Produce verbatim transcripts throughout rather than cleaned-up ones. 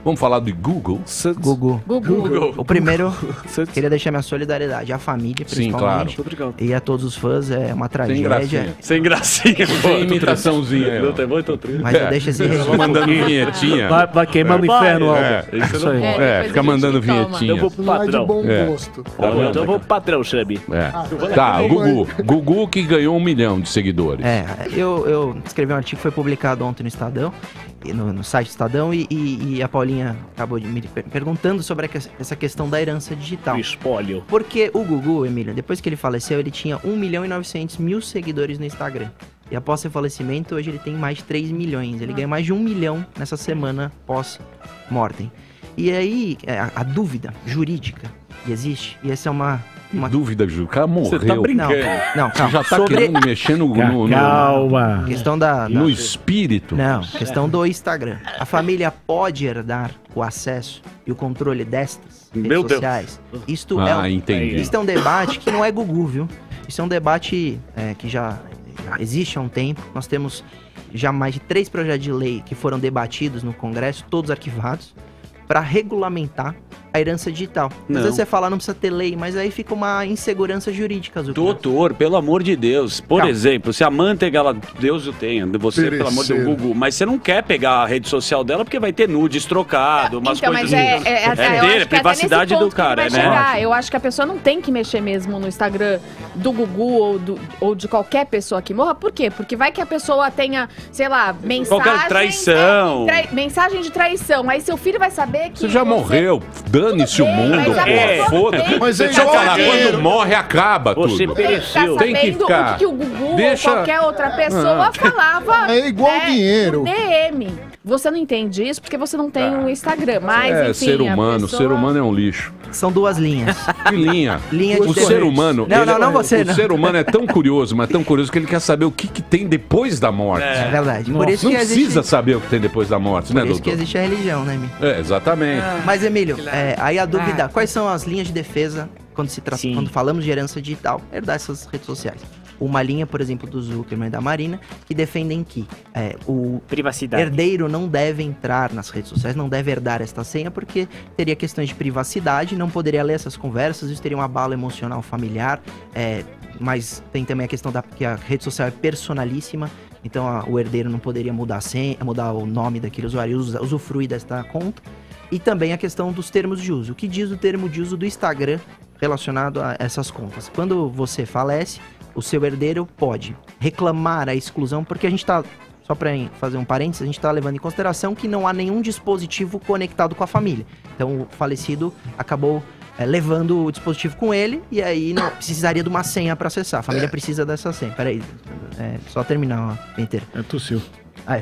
Vamos falar do Google. Gugu. Gugu. O primeiro, queria deixar minha solidariedade à família, principalmente. Sim, claro. E a todos os fãs, é uma tragédia. gracinha. Sem gracinha. Sem imitaçãozinha aí, ó. Não tem bom, tô triste. Mas eu deixo esse registro. Mandando vinhetinha. Vai, vai queimando o inferno, É, Alba. Isso Isso aí. não pode. É, fica mandando vinhetinha. Eu vou pro Não é de patrão. bom É. gosto. Tá bom, então eu vou pro patrão, Xabi. É. Tá, o Gugu. Gugu que ganhou um milhão de seguidores. É, eu, eu escrevi um artigo que foi publicado ontem no Estadão, e no, no site do Estadão, e, e- e a Paulinha acabou de me per- perguntando sobre a que- essa questão da herança digital. O espólio. Porque o Gugu, Emílio, depois que ele faleceu, ele tinha um milhão e novecentos mil seguidores no Instagram. E após seu falecimento, hoje ele tem mais de três milhões. Ele ganha mais de um milhão nessa semana pós-mortem. E aí, é, a, a dúvida jurídica que existe, e essa é uma... uma... Dúvida, Ju. O cara morreu. Você tá Não, brincando. não, Você calma. já tá Sobre querendo mexer no, no, no, Calma. questão da... da- no espírito. Não, questão do Instagram. A família pode herdar o acesso e o controle destas redes Meu Deus. sociais? Isto, é Ah, um, entendi. isto é um debate que não é Gugu, viu? Isso é um debate é, que já, já existe há um tempo. Nós temos já mais de três projetos de lei que foram debatidos no Congresso, todos arquivados, para regulamentar a herança digital. Não. Às vezes você fala, não precisa ter lei, mas aí fica uma insegurança jurídica, Zucca. Doutor, pelo amor de Deus. Por Calma. exemplo, se a manteiga, ela, Deus o tenha, você, pelo amor de Deus, Perecer. Gugu, mas você não quer pegar a rede social dela porque vai ter nudes trocado, umas Então, coisas... mas é, é, é, é eu dele, acho que até privacidade nesse do ponto que ele cara, vai né? chegar. Eu acho que a pessoa não tem que mexer mesmo no Instagram do Gugu ou, do, ou de qualquer pessoa que morra. Por quê? Porque vai que a pessoa tenha, sei lá, mensagem... Qualquer traição. trai- mensagem de traição. Aí seu filho vai saber que... Você já morreu. Dane-se o bem, mundo. mas a pô. pessoa Foda-se. tem- Mas é Deixa eu igual falar, dinheiro. quando morre, acaba Você tudo. pere- Tá sabendo Tem que ficar. o que, que o Gugu Deixa- ou qualquer outra pessoa falava. É igual né, dinheiro. no D M. Você não entende isso porque você não tem o Instagram. Mas, É, enfim, ser a humano. pessoa- Ser humano é um lixo. São duas linhas. Que linha. Linha de O defesa. ser humano... Não, ele- não, não você, O não. ser humano é tão curioso, mas tão curioso que ele quer saber o que, que tem depois da morte. É verdade. Por isso Não que precisa existe, saber o que tem depois da morte, né, por isso que doutor? existe a religião, né, Emílio? É, exatamente. Mas, Emílio, é, aí a dúvida, quais são as linhas de defesa quando, se tra- Sim. quando falamos de herança digital? Herdar essas redes sociais. Uma linha, por exemplo, do Zuckerman e da Marina, que defendem que é, o Privacidade. herdeiro não deve entrar nas redes sociais, não deve herdar esta senha, porque teria questões de privacidade, não poderia ler essas conversas, isso teria um abalo emocional familiar, é, mas tem também a questão da que a rede social é personalíssima, então a- o herdeiro não poderia mudar a senha, mudar o nome daquele usuário, e us- usufruir desta conta. E também a questão dos termos de uso. O que diz o termo de uso do Instagram relacionado a essas contas? Quando você falece, o seu herdeiro pode reclamar a exclusão, porque a gente está, só para fazer um parênteses, a gente está levando em consideração que não há nenhum dispositivo conectado com a família. Então o falecido acabou é, levando o dispositivo com ele e aí não precisaria de uma senha para acessar. A família precisa dessa senha. Peraí, é, só terminar ó, inteiro. É tossiu. Ah, é.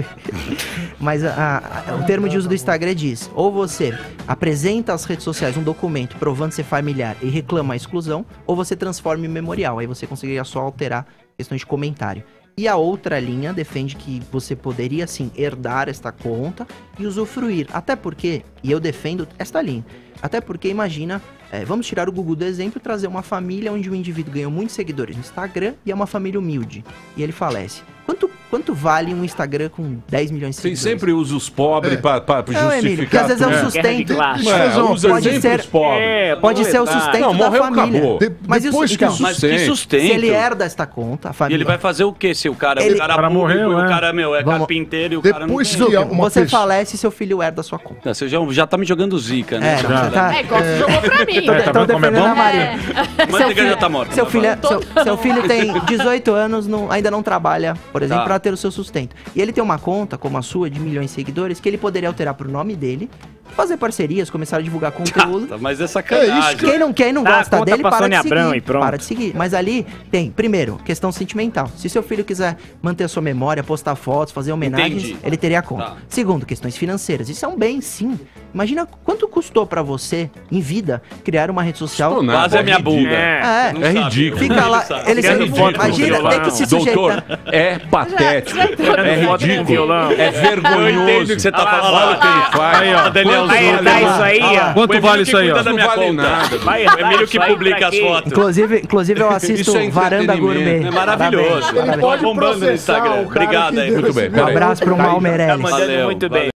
Mas a- a- o termo de uso do Instagram diz: ou você apresenta às redes sociais um documento provando ser familiar e reclama a exclusão, ou você transforma em memorial. Aí você conseguiria só alterar questões de comentário. E a outra linha defende que você poderia sim herdar esta conta e usufruir. Até porque, e eu defendo esta linha, até porque imagina, é, vamos tirar o Gugu do exemplo e trazer uma família onde o indivíduo ganhou muitos seguidores no Instagram e é uma família humilde. E ele falece. Quanto, quanto vale um Instagram com dez milhões de Tem seguidores? sempre usa os pobres É. pra, pra Não, justificar Emílio, porque às vezes é o tudo. sustento. Deixa eu É, fazer uma usa pode sempre ser- os pobres. É, Pode ser o proletário. sustento Não, da morreu, família. acabou. De- Mas isso, depois que então, o Mas que Sustento. sustento. se ele herda esta conta, a E família... ele vai fazer o quê se o cara, Ele- o cara, O cara público, morreu, e o é. cara, meu, é Vamos- carpinteiro e o cara não Depois tem... que a- uma Você pessoa- falece e seu filho herda a sua conta. Não, você já, já tá me jogando zica, né? É, Já- não, você tá... É igual você jogou pra mim. Tô, É, tá tô vendo como é defendendo bom? a Maria. A manteiga já tá morta. Seu mas filho, vai. é- seu, seu filho tem dezoito anos, não- ainda não trabalha, por exemplo, Tá. para ter o seu sustento. E ele tem uma conta, como a sua, de milhões de seguidores, que ele poderia alterar pro nome dele, fazer parcerias, começar a divulgar conteúdo. Tá, mas é sacanagem. Quem não quer e não Dá a gosta conta dele, pra para Sônia de Abrão seguir. e pronto. Para de seguir. Mas ali tem, primeiro, questão sentimental. Se seu filho quiser manter a sua memória, postar fotos, fazer homenagens, Entendi. ele teria a conta. Tá. Segundo, questões financeiras. Isso é um bem, sim. Imagina quanto custou pra você, em vida, criar uma rede social. Custou nada. Quase a minha É ridículo. bunda. É, Não É sabe, ridículo. ele fica lá, sabe. ele Tirando se, foto com imagina violão. ter que se Doutor, sujeitar. é patético. Tirando É foto com ridículo. violão. É Eu vergonhoso. entendo o que você tá falando. Olha o que ele faz. Aí, ó. Daniel, Quanto Aí, vale dá lá? isso aí, ó. Quanto O Emílio vale que isso aí, cuida ó? da Não minha vale conta. nada. Vai, O Emílio que isso aí publica pra as quê? fotos. Inclusive, inclusive eu assisto Isso é Varanda entretenimento. Gourmet. É maravilhoso. Parabéns, Ele parabéns. pode Bombando no processar Instagram. o cara Obrigado que aí. deu Muito esse bem, Um peraí. abraço pro Mal Tá Meirelles. mandando Valeu, muito valeu. bem.